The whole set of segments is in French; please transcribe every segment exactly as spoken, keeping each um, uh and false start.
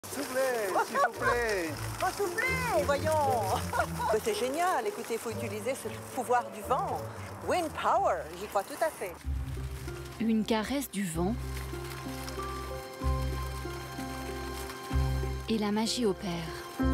Soufflez, s'il vous plaît. Oh, soufflez, voyons. Mais c'est génial, écoutez, il faut utiliser ce pouvoir du vent. Wind power, j'y crois tout à fait. Une caresse du vent. Et la magie opère.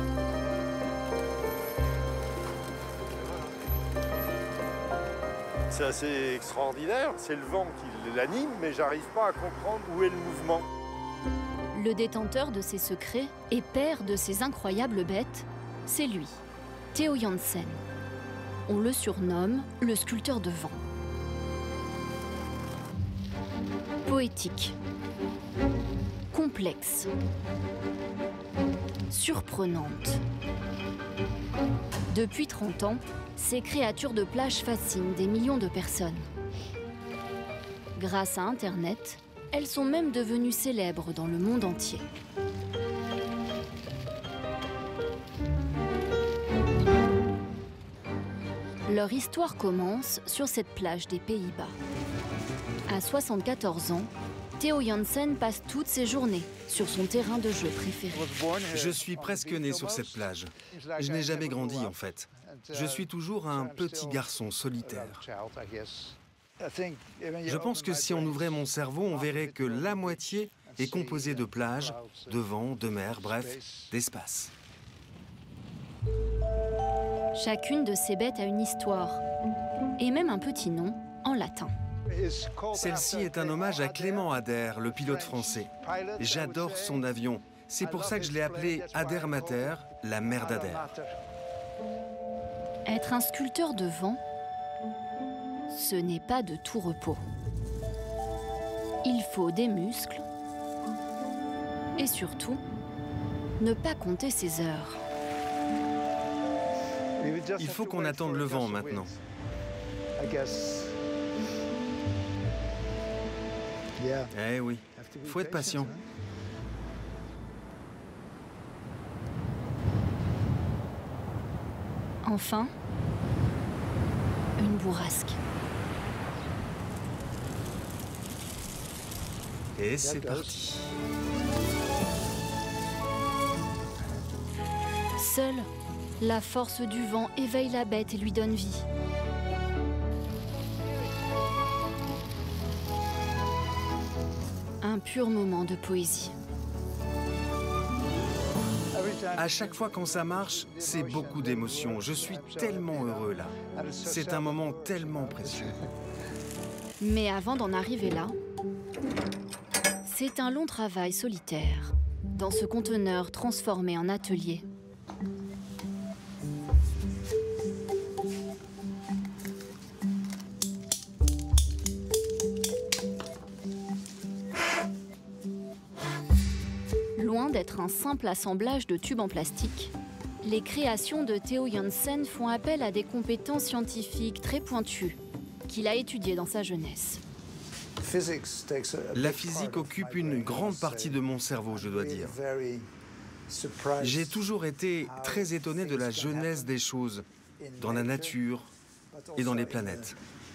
C'est assez extraordinaire, c'est le vent qui l'anime, mais j'arrive pas à comprendre où est le mouvement. Le détenteur de ses secrets et père de ses incroyables bêtes, c'est lui, Theo Jansen. On le surnomme le sculpteur de vent. Poétique, complexe, surprenante. Depuis trente ans, ces créatures de plage fascinent des millions de personnes. Grâce à Internet, elles sont même devenues célèbres dans le monde entier. Leur histoire commence sur cette plage des Pays-Bas. À soixante-quatorze ans, Theo Jansen passe toutes ses journées sur son terrain de jeu préféré. Je suis presque né sur cette plage. Je n'ai jamais grandi, en fait. Je suis toujours un petit garçon solitaire. Je pense que si on ouvrait mon cerveau, on verrait que la moitié est composée de plages, de vent, de mer, bref, d'espace. Chacune de ces bêtes a une histoire, et même un petit nom en latin. Celle-ci est un hommage à Clément Ader, le pilote français. J'adore son avion. C'est pour ça que je l'ai appelé Ader Mater, la mer d'Ader. Être un sculpteur de vent, ce n'est pas de tout repos. Il faut des muscles et surtout, ne pas compter ses heures. Il faut qu'on attende le vent maintenant. Eh oui, il faut être patient. Enfin, une bourrasque. Et c'est parti. Seule, la force du vent éveille la bête et lui donne vie. Un pur moment de poésie. À chaque fois quand ça marche, c'est beaucoup d'émotions. Je suis tellement heureux là. C'est un moment tellement précieux. Mais avant d'en arriver là, c'est un long travail solitaire dans ce conteneur transformé en atelier. Loin d'être un simple assemblage de tubes en plastique, les créations de Theo Jansen font appel à des compétences scientifiques très pointues qu'il a étudiées dans sa jeunesse. La physique occupe une grande partie de mon cerveau, je dois dire. J'ai toujours été très étonné de la jeunesse des choses, dans la nature et dans les planètes.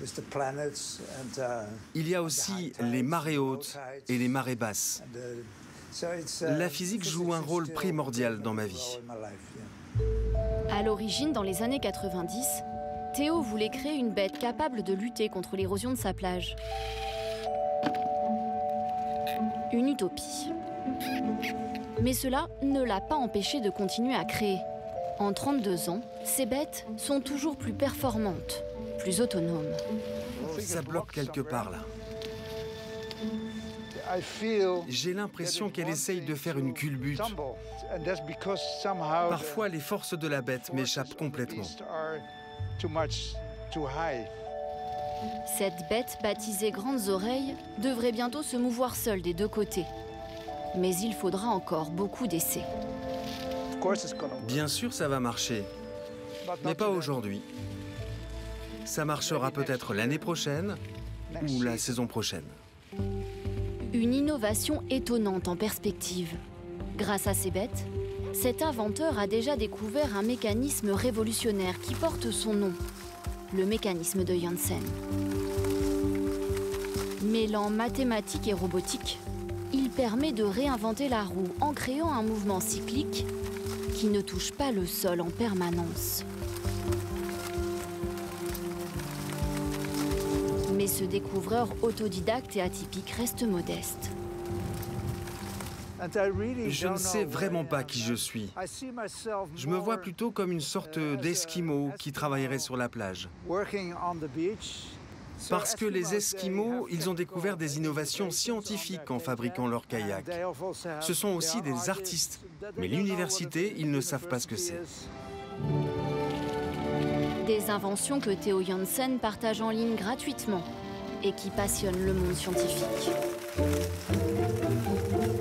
Il y a aussi les marées hautes et les marées basses. La physique joue un rôle primordial dans ma vie. À l'origine, dans les années quatre-vingt-dix, Theo voulait créer une bête capable de lutter contre l'érosion de sa plage. Une utopie. Mais cela ne l'a pas empêché de continuer à créer. En trente-deux ans, ces bêtes sont toujours plus performantes, plus autonomes. Ça bloque quelque part là. J'ai l'impression qu'elle essaye de faire une culbute. Parfois, les forces de la bête m'échappent complètement. Cette bête, baptisée Grandes Oreilles, devrait bientôt se mouvoir seule des deux côtés. Mais il faudra encore beaucoup d'essais. Bien sûr, ça va marcher, mais pas aujourd'hui. Ça marchera peut-être l'année prochaine ou la saison prochaine. Une innovation étonnante en perspective. Grâce à ces bêtes, cet inventeur a déjà découvert un mécanisme révolutionnaire qui porte son nom, le mécanisme de Jansen. Mêlant mathématiques et robotique, il permet de réinventer la roue en créant un mouvement cyclique qui ne touche pas le sol en permanence. Mais ce découvreur autodidacte et atypique reste modeste. Je ne sais vraiment pas qui je suis. Je me vois plutôt comme une sorte d'Esquimau qui travaillerait sur la plage. Parce que les Esquimaux, ils ont découvert des innovations scientifiques en fabriquant leurs kayaks. Ce sont aussi des artistes. Mais l'université, ils ne savent pas ce que c'est. Des inventions que Theo Jansen partage en ligne gratuitement et qui passionnent le monde scientifique.